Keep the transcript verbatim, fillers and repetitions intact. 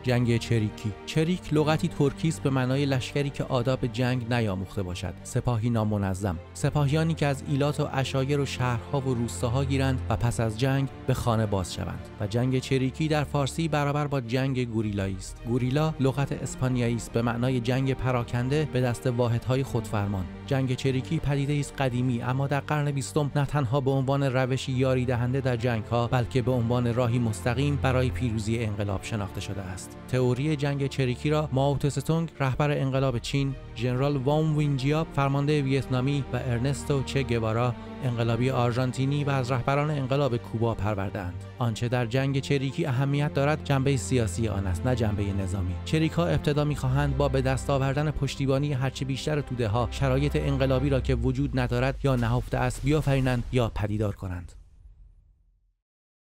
جنگ چریکی. چریک لغتی ترکی است به معنای لشکری که آداب جنگ نیاموخته باشد، سپاهی نامنظم، سپاهیانی که از ایلات و عشایر و شهرها و روستاها گیرند و پس از جنگ به خانه باز شوند. و جنگ چریکی در فارسی برابر با جنگ گوریلایی است. گوریلا لغت اسپانیایی است به معنای جنگ پراکنده به دست واحدهای خودفرمان. جنگ چریکی پدیده است قدیمی، اما در قرن بیستم نه تنها به عنوان روشی یاری دهنده در جنگ‌ها، بلکه به عنوان راهی مستقیم برای پیروزی انقلاب شناخته شده است. تئوری جنگ چریکی را مائو تسه-تونگ رهبر انقلاب چین، ژنرال وان وینجیاب فرمانده ویتنامی و ارنستو چه گوارا انقلابی آرژانتینی و از رهبران انقلاب کوبا پرورده‌اند. آنچه در جنگ چریکی اهمیت دارد جنبه سیاسی آن است، نه جنبه نظامی. چریک‌ها ابتدا می‌خواهند با به دست آوردن پشتیبانی هرچه بیشتر توده‌ها شرایط انقلابی را که وجود ندارد یا نهفته است بیافرینند یا پدیدار کنند.